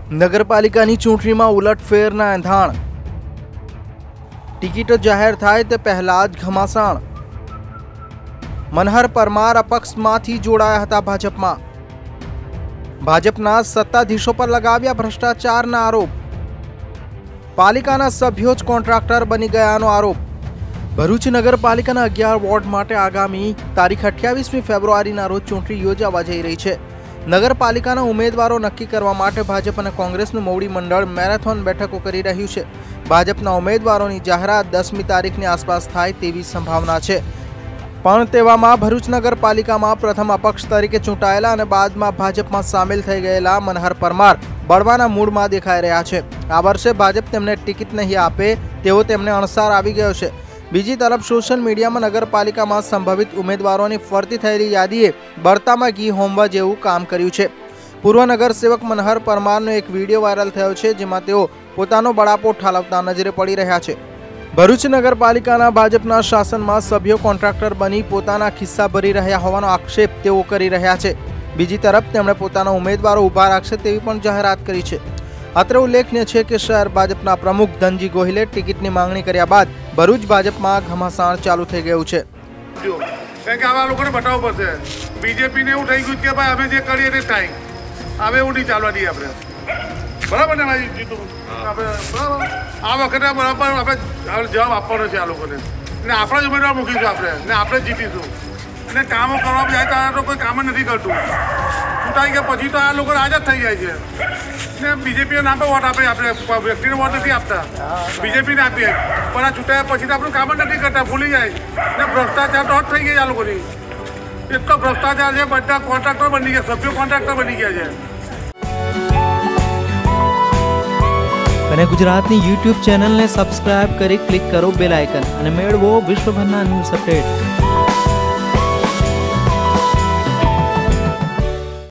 નગરપાલિકાની ચૂંટણીમાં ઉલટફેરના એંધાણ, ટિકિટ જાહેર થાય તે પહેલા જ ઘમાસાણ। મનહર પરમાર અપક્ષમાંથી જોડાયા હતા ભાજપમાં, ભાજપના સત્તાધીશો પર લગાવ્યા ભ્રષ્ટાચારના આરોપ, પાલિકાના સભ્યો જ કોન્ટ્રાક્ટર બની ગયાનો આરોપ। ભરૂચ નગરપાલિકાના 11 વોર્ડ માટે આગામી તારીખ 28મી ફેબ્રુઆરીના રોજ ચૂંટણી યોજાવા જઈ રહી છે। નગરપાલિકાના ઉમેદવારો નક્કી કરવા માટે ભાજપ અને કોંગ્રેસનું મોવડી મંડળ મેરેથોન બેઠકો કરી રહ્યું છે। ભાજપના ઉમેદવારોની જાહેરાત 10મી તારીખની આસપાસ થાય તેવી સંભાવના છે, પણ તેવામાં ભરૂચ નગરપાલિકામાં પ્રથમ અપક્ષ તરીકે ચૂંટાયેલા અને બાદમાં ભાજપમાં સામેલ થઈ ગયેલા મનહર પરમાર બળવાના મૂડમાં દેખાઈ રહ્યા છે। આ વર્ષે ભાજપ તેમને ટિકિટ નહીં આપે તેવો તેમને અણસાર આવી ગયો છે। બીજી તરફ સોશિયલ મીડિયામાં નગરપાલિકામાં સંભવિત ઉમેદવારોની ફરતી થયેલી યાદીએ બળતામાં ઘી હોમવા જેવું કામ કર્યું છે। પૂર્વ નગરસેવક મનહર પરમારનો એક વિડીયો વાયરલ થયો છે, જેમાં તેઓ પોતાનો બળાપો ઠાલવતા નજરે પડી રહ્યા છે। ભરૂચ નગરપાલિકાના ભાજપના શાસનમાં સભ્યો કોન્ટ્રાક્ટર બની પોતાના ખિસ્સા ભરી રહ્યા હોવાનો આક્ષેપ તેઓ કરી રહ્યા છે। બીજી તરફ તેમણે પોતાના ઉમેદવારો ઊભા રાખશે તેવી પણ જાહેરાત કરી છે। અત્રે ઉલ્લેખનીય છે કે શહેર ભાજપના પ્રમુખ ધનજી ગોહિલે ટિકિટની માંગણી કર્યા બાદ ભરૂચ ભાજપમાં ઘમાસાણ ચાલુ થઈ ગયું છે। કારણ કે આવા લોકોને બતાવવું પડશે, બીજેપીને એવું થઈ ગયું કે ભાઈ અમે જે કરીએ તે થાય, હવે એવું નહીં ચાલવા દઈએ આપણે, બરાબર ને ભાઈ જીતું આપણે બરાબર। આ વખતે બરાબર આપણે જવાબ આપવાનો છે આ લોકોને, ને આપણા જ ઉમેદવાર મૂકીશું આપણે, ને આપણે જીતીશું। અને કામો કરવા જાય તો આ તો કોઈ કામ જ નથી કરતું, ચૂંટાઈ ગયા પછી તો આ લોકો આઝાદ થઈ જાય છે। ને બીજેપીના નામ પર વોટ આપે, આપણે વ્યક્તિને વોટ નથી આપતા, બીજેપીને આપીએ, પણ આ ચૂંટાયા પછી તો આપણું કામ જ નથી કરતા, ભૂલી જાય। ને ભ્રષ્ટાચાર તો થઈ ગઈ આ લોકોની, એટલો ભ્રષ્ટાચાર છે, બધા કોન્ટ્રાક્ટર બની ગયા, સભ્યો કોન્ટ્રાક્ટર બની ગયા છે। અને ગુજરાતની YouTube ચેનલને સબસ્ક્રાઇબ કરી ક્લિક કરો બેલ આઇકન અને મેળવો વિશ્વભરના ન્યૂઝ અપડેટ।